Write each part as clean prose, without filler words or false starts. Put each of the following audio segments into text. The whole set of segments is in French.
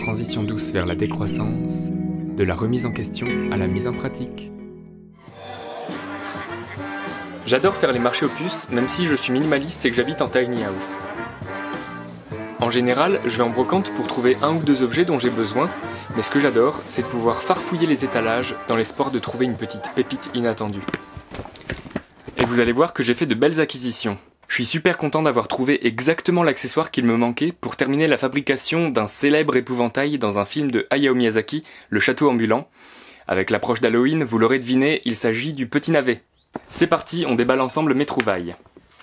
transition douce vers la décroissance, de la remise en question à la mise en pratique. J'adore faire les marchés aux puces, même si je suis minimaliste et que j'habite en tiny house. En général, je vais en brocante pour trouver un ou deux objets dont j'ai besoin, mais ce que j'adore, c'est de pouvoir farfouiller les étalages dans l'espoir de trouver une petite pépite inattendue. Et vous allez voir que j'ai fait de belles acquisitions. Je suis super content d'avoir trouvé exactement l'accessoire qu'il me manquait pour terminer la fabrication d'un célèbre épouvantail dans un film de Hayao Miyazaki, Le Château Ambulant. Avec l'approche d'Halloween, vous l'aurez deviné, il s'agit du petit navet. C'est parti, on déballe ensemble mes trouvailles.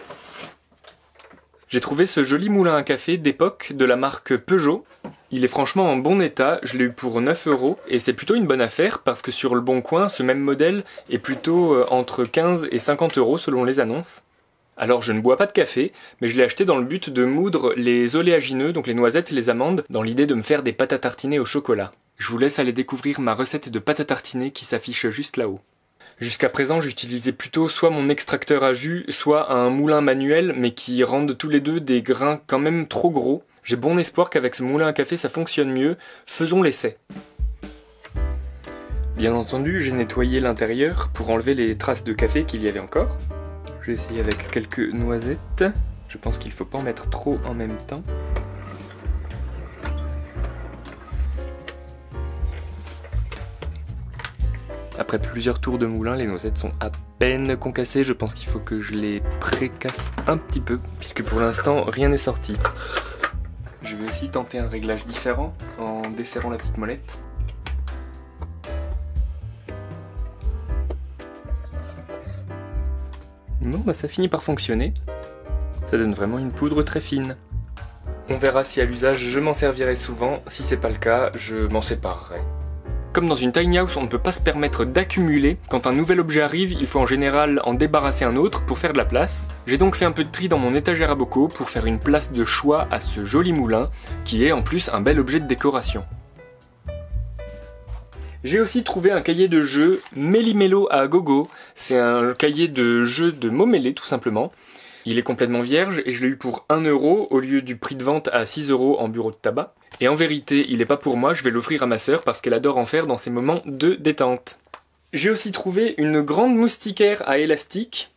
J'ai trouvé ce joli moulin à café d'époque de la marque Peugeot. Il est franchement en bon état, je l'ai eu pour 9 € et c'est plutôt une bonne affaire parce que sur le Bon Coin, ce même modèle est plutôt entre 15 et 50 € selon les annonces. Alors je ne bois pas de café, mais je l'ai acheté dans le but de moudre les oléagineux, donc les noisettes et les amandes, dans l'idée de me faire des pâtes à tartiner au chocolat. Je vous laisse aller découvrir ma recette de pâtes à tartiner qui s'affiche juste là-haut. Jusqu'à présent, j'utilisais plutôt soit mon extracteur à jus, soit un moulin manuel, mais qui rendent tous les deux des grains quand même trop gros. J'ai bon espoir qu'avec ce moulin à café ça fonctionne mieux, faisons l'essai. Bien entendu, j'ai nettoyé l'intérieur pour enlever les traces de café qu'il y avait encore. Je vais essayer avec quelques noisettes. Je pense qu'il ne faut pas en mettre trop en même temps. Après plusieurs tours de moulin, les noisettes sont à peine concassées. Je pense qu'il faut que je les précasse un petit peu, puisque pour l'instant, rien n'est sorti. Je vais aussi tenter un réglage différent en desserrant la petite molette. Bon, bah ça finit par fonctionner. Ça donne vraiment une poudre très fine. On verra si à l'usage je m'en servirai souvent. Si c'est pas le cas, je m'en séparerai. Comme dans une tiny house, on ne peut pas se permettre d'accumuler. Quand un nouvel objet arrive, il faut en général en débarrasser un autre pour faire de la place. J'ai donc fait un peu de tri dans mon étagère à bocaux pour faire une place de choix à ce joli moulin, qui est en plus un bel objet de décoration. J'ai aussi trouvé un cahier de jeu Méli-Mélo à gogo. C'est un cahier de jeu de mots mêlés tout simplement. Il est complètement vierge et je l'ai eu pour 1 € au lieu du prix de vente à 6 € en bureau de tabac. Et en vérité, il n'est pas pour moi, je vais l'offrir à ma sœur parce qu'elle adore en faire dans ses moments de détente. J'ai aussi trouvé une grande moustiquaire à élastique.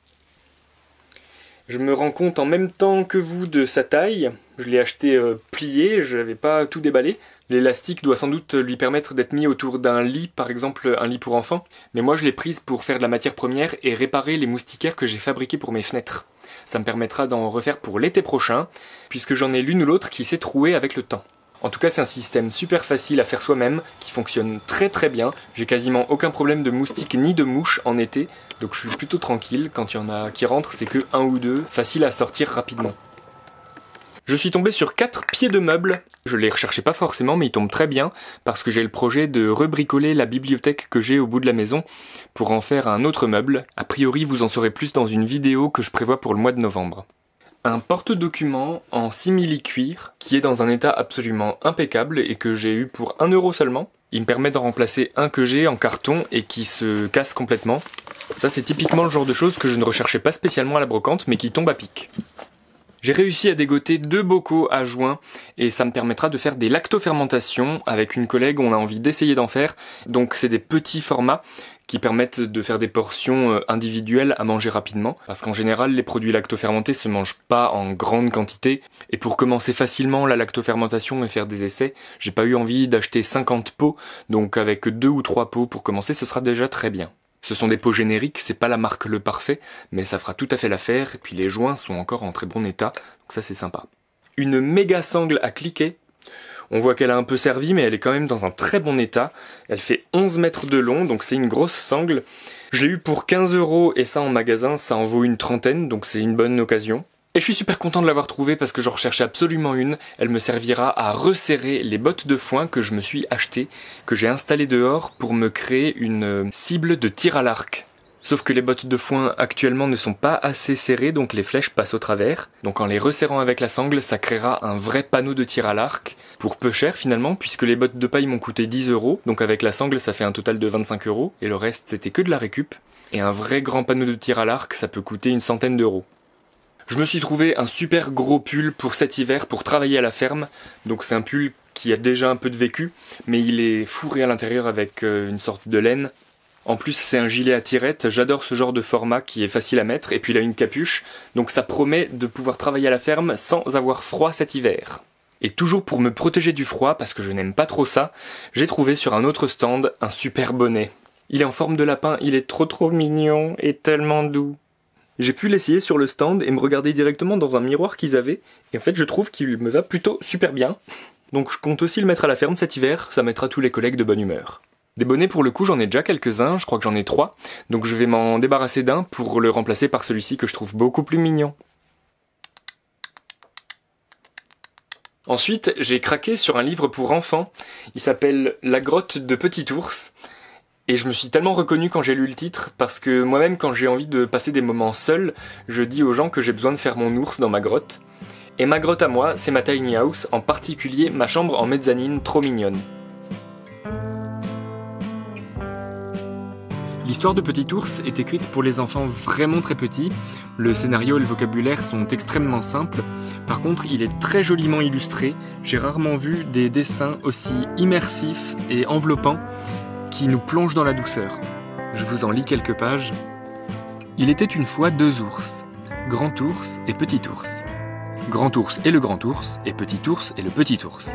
Je me rends compte en même temps que vous de sa taille. Je l'ai acheté plié, je n'avais pas tout déballé. L'élastique doit sans doute lui permettre d'être mis autour d'un lit, par exemple un lit pour enfants. Mais moi je l'ai prise pour faire de la matière première et réparer les moustiquaires que j'ai fabriquées pour mes fenêtres. Ça me permettra d'en refaire pour l'été prochain, puisque j'en ai l'une ou l'autre qui s'est trouée avec le temps. En tout cas, c'est un système super facile à faire soi-même, qui fonctionne très très bien. J'ai quasiment aucun problème de moustiques ni de mouches en été, donc je suis plutôt tranquille. Quand il y en a qui rentrent, c'est que 1 ou 2, facile à sortir rapidement. Je suis tombé sur 4 pieds de meubles. Je les recherchais pas forcément, mais ils tombent très bien, parce que j'ai le projet de rebricoler la bibliothèque que j'ai au bout de la maison, pour en faire un autre meuble. A priori, vous en saurez plus dans une vidéo que je prévois pour le mois de novembre. Un porte-documents en simili-cuir qui est dans un état absolument impeccable et que j'ai eu pour 1 € seulement. Il me permet d'en remplacer un que j'ai en carton et qui se casse complètement. Ça c'est typiquement le genre de choses que je ne recherchais pas spécialement à la brocante mais qui tombe à pic. J'ai réussi à dégoter 2 bocaux à joint et ça me permettra de faire des lactofermentations. Avec une collègue, on a envie d'essayer d'en faire. Donc c'est des petits formats qui permettent de faire des portions individuelles à manger rapidement. Parce qu'en général, les produits lactofermentés se mangent pas en grande quantité. Et pour commencer facilement la lactofermentation et faire des essais, j'ai pas eu envie d'acheter 50 pots. Donc avec 2 ou 3 pots pour commencer, ce sera déjà très bien. Ce sont des pots génériques, c'est pas la marque Le Parfait, mais ça fera tout à fait l'affaire, et puis les joints sont encore en très bon état, donc ça c'est sympa. Une méga sangle à cliquet. On voit qu'elle a un peu servi, mais elle est quand même dans un très bon état. Elle fait 11 mètres de long, donc c'est une grosse sangle. Je l'ai eu pour 15 € et ça en magasin, ça en vaut une trentaine, donc c'est une bonne occasion. Et je suis super content de l'avoir trouvée parce que j'en recherchais absolument une. Elle me servira à resserrer les bottes de foin que je me suis achetées, que j'ai installées dehors pour me créer une cible de tir à l'arc. Sauf que les bottes de foin actuellement ne sont pas assez serrées, donc les flèches passent au travers. Donc en les resserrant avec la sangle, ça créera un vrai panneau de tir à l'arc, pour peu cher finalement, puisque les bottes de paille m'ont coûté 10 €, donc avec la sangle ça fait un total de 25 €, et le reste c'était que de la récup. Et un vrai grand panneau de tir à l'arc, ça peut coûter une centaine d'euros. Je me suis trouvé un super gros pull pour cet hiver pour travailler à la ferme, donc c'est un pull qui qui a déjà un peu de vécu, mais il est fourré à l'intérieur avec une sorte de laine. En plus, c'est un gilet à tirettes, j'adore ce genre de format qui est facile à mettre, et puis il a une capuche, donc ça promet de pouvoir travailler à la ferme sans avoir froid cet hiver. Et toujours pour me protéger du froid, parce que je n'aime pas trop ça, j'ai trouvé sur un autre stand un super bonnet. Il est en forme de lapin, il est trop mignon et tellement doux. J'ai pu l'essayer sur le stand et me regarder directement dans un miroir qu'ils avaient, et en fait je trouve qu'il me va plutôt super bien. Donc je compte aussi le mettre à la ferme cet hiver, ça mettra tous les collègues de bonne humeur. Des bonnets pour le coup j'en ai déjà quelques-uns, je crois que j'en ai 3, donc je vais m'en débarrasser d'un pour le remplacer par celui-ci que je trouve beaucoup plus mignon. Ensuite, j'ai craqué sur un livre pour enfants, il s'appelle La grotte de Petit Ours, et je me suis tellement reconnu quand j'ai lu le titre, parce que moi-même quand j'ai envie de passer des moments seuls, je dis aux gens que j'ai besoin de faire mon ours dans ma grotte. Et ma grotte à moi, c'est ma tiny house, en particulier ma chambre en mezzanine trop mignonne. L'histoire de Petit Ours est écrite pour les enfants vraiment très petits. Le scénario et le vocabulaire sont extrêmement simples. Par contre, il est très joliment illustré. J'ai rarement vu des dessins aussi immersifs et enveloppants qui nous plongent dans la douceur. Je vous en lis quelques pages. Il était une fois 2 ours, Grand Ours et Petit Ours. Grand Ours est le Grand Ours et Petit Ours est le Petit Ours.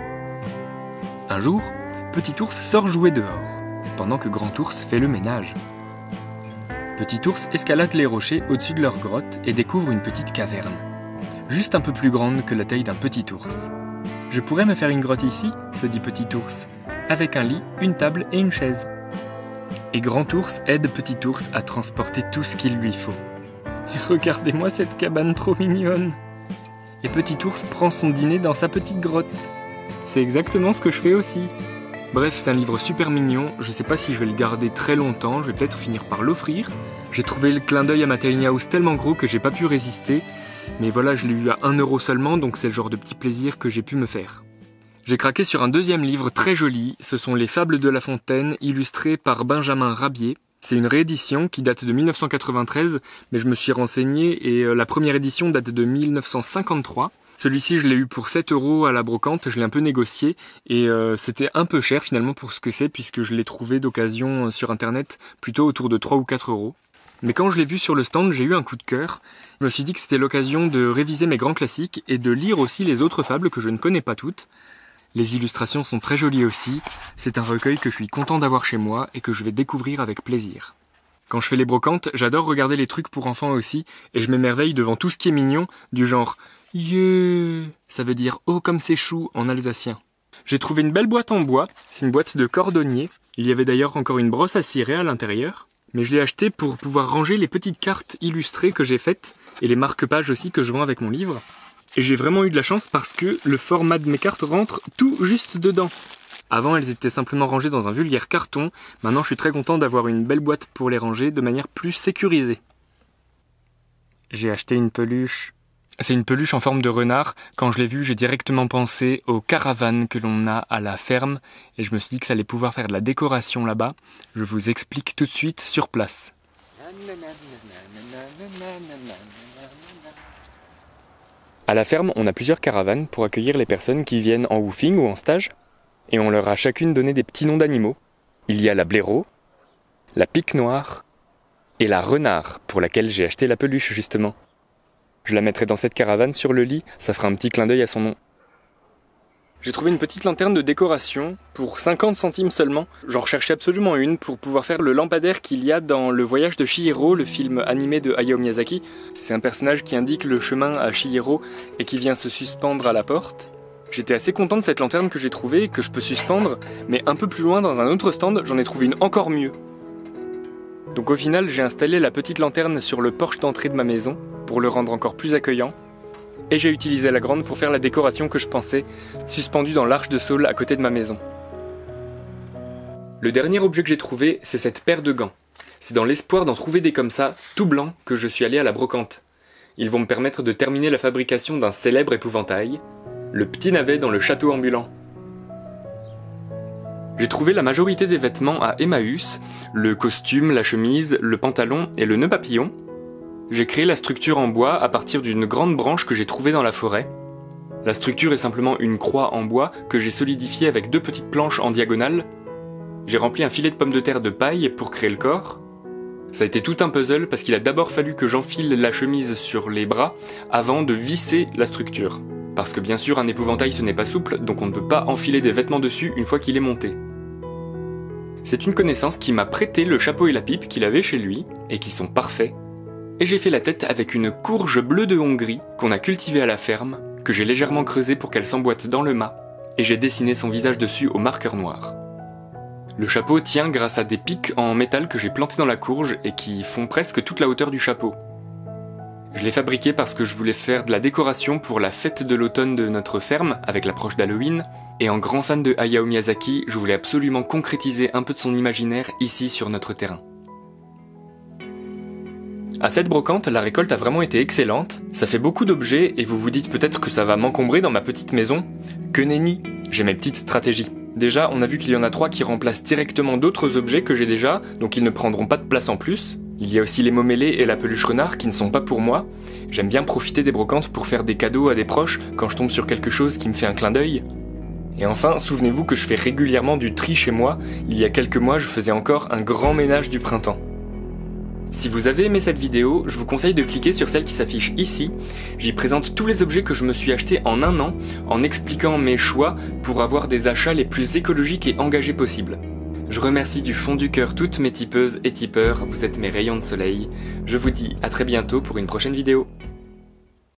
Un jour, Petit Ours sort jouer dehors, pendant que Grand Ours fait le ménage. Petit Ours escalade les rochers au-dessus de leur grotte et découvre une petite caverne, juste un peu plus grande que la taille d'un petit ours. « Je pourrais me faire une grotte ici ?» se dit Petit Ours, avec un lit, une table et une chaise. Et Grand Ours aide Petit Ours à transporter tout ce qu'il lui faut. « Regardez-moi cette cabane trop mignonne !» Et Petit Ours prend son dîner dans sa petite grotte. C'est exactement ce que je fais aussi. Bref, c'est un livre super mignon, je sais pas si je vais le garder très longtemps, je vais peut-être finir par l'offrir. J'ai trouvé le clin d'œil à ma tiny house tellement gros que j'ai pas pu résister, mais voilà, je l'ai eu à 1€ seulement, donc c'est le genre de petit plaisir que j'ai pu me faire. J'ai craqué sur un deuxième livre très joli, ce sont Les Fables de La Fontaine, illustrés par Benjamin Rabier. C'est une réédition qui date de 1993, mais je me suis renseigné et la première édition date de 1953. Celui-ci, je l'ai eu pour 7€ à la brocante, je l'ai un peu négocié et c'était un peu cher finalement pour ce que c'est puisque je l'ai trouvé d'occasion sur internet plutôt autour de 3 ou 4€. Mais quand je l'ai vu sur le stand, j'ai eu un coup de cœur. Je me suis dit que c'était l'occasion de réviser mes grands classiques et de lire aussi les autres fables que je ne connais pas toutes. Les illustrations sont très jolies aussi, c'est un recueil que je suis content d'avoir chez moi et que je vais découvrir avec plaisir. Quand je fais les brocantes, j'adore regarder les trucs pour enfants aussi et je m'émerveille devant tout ce qui est mignon, du genre « Yeuh !» ça veut dire « Oh comme c'est chou » en alsacien. J'ai trouvé une belle boîte en bois, c'est une boîte de cordonnier. Il y avait d'ailleurs encore une brosse à cirer à l'intérieur. Mais je l'ai achetée pour pouvoir ranger les petites cartes illustrées que j'ai faites et les marque-pages aussi que je vends avec mon livre. Et j'ai vraiment eu de la chance parce que le format de mes cartes rentre tout juste dedans. Avant, elles étaient simplement rangées dans un vulgaire carton. Maintenant, je suis très content d'avoir une belle boîte pour les ranger de manière plus sécurisée. J'ai acheté une peluche. C'est une peluche en forme de renard. Quand je l'ai vue, j'ai directement pensé aux caravanes que l'on a à la ferme et je me suis dit que ça allait pouvoir faire de la décoration là-bas. Je vous explique tout de suite sur place. À la ferme, on a plusieurs caravanes pour accueillir les personnes qui viennent en woofing ou en stage et on leur a chacune donné des petits noms d'animaux. Il y a la blaireau, la pique noire et la renard pour laquelle j'ai acheté la peluche justement. Je la mettrai dans cette caravane sur le lit, ça fera un petit clin d'œil à son nom. J'ai trouvé une petite lanterne de décoration pour 50 centimes seulement. J'en recherchais absolument une pour pouvoir faire le lampadaire qu'il y a dans Le Voyage de Chihiro, le film animé de Hayao Miyazaki. C'est un personnage qui indique le chemin à Chihiro et qui vient se suspendre à la porte. J'étais assez content de cette lanterne que j'ai trouvée, que je peux suspendre, mais un peu plus loin dans un autre stand, j'en ai trouvé une encore mieux. Donc au final, j'ai installé la petite lanterne sur le porche d'entrée de ma maison pour le rendre encore plus accueillant. Et j'ai utilisé la grande pour faire la décoration que je pensais, suspendue dans l'arche de saule à côté de ma maison. Le dernier objet que j'ai trouvé, c'est cette paire de gants. C'est dans l'espoir d'en trouver des comme ça, tout blancs, que je suis allé à la brocante. Ils vont me permettre de terminer la fabrication d'un célèbre épouvantail, le petit navet dans le château ambulant. J'ai trouvé la majorité des vêtements à Emmaüs, le costume, la chemise, le pantalon et le nœud papillon. J'ai créé la structure en bois à partir d'une grande branche que j'ai trouvée dans la forêt. La structure est simplement une croix en bois que j'ai solidifiée avec 2 petites planches en diagonale. J'ai rempli un filet de pommes de terre de paille pour créer le corps. Ça a été tout un puzzle parce qu'il a d'abord fallu que j'enfile la chemise sur les bras avant de visser la structure. Parce que bien sûr un épouvantail ce n'est pas souple, donc on ne peut pas enfiler des vêtements dessus une fois qu'il est monté. C'est une connaissance qui m'a prêté le chapeau et la pipe qu'il avait chez lui, et qui sont parfaits. Et j'ai fait la tête avec une courge bleue de Hongrie qu'on a cultivée à la ferme, que j'ai légèrement creusée pour qu'elle s'emboîte dans le mât, et j'ai dessiné son visage dessus au marqueur noir. Le chapeau tient grâce à des pics en métal que j'ai plantés dans la courge et qui font presque toute la hauteur du chapeau. Je l'ai fabriqué parce que je voulais faire de la décoration pour la fête de l'automne de notre ferme, avec l'approche d'Halloween, et en grand fan de Hayao Miyazaki, je voulais absolument concrétiser un peu de son imaginaire ici sur notre terrain. À cette brocante, la récolte a vraiment été excellente, ça fait beaucoup d'objets et vous vous dites peut-être que ça va m'encombrer dans ma petite maison. Que nenni, j'ai mes petites stratégies. Déjà, on a vu qu'il y en a 3 qui remplacent directement d'autres objets que j'ai déjà, donc ils ne prendront pas de place en plus. Il y a aussi les mots mêlés et la peluche renard qui ne sont pas pour moi. J'aime bien profiter des brocantes pour faire des cadeaux à des proches quand je tombe sur quelque chose qui me fait un clin d'œil. Et enfin, souvenez-vous que je fais régulièrement du tri chez moi. Il y a quelques mois, je faisais encore un grand ménage du printemps. Si vous avez aimé cette vidéo, je vous conseille de cliquer sur celle qui s'affiche ici. J'y présente tous les objets que je me suis achetés en un an, en expliquant mes choix pour avoir des achats les plus écologiques et engagés possibles. Je remercie du fond du cœur toutes mes tipeuses et tipeurs, vous êtes mes rayons de soleil. Je vous dis à très bientôt pour une prochaine vidéo.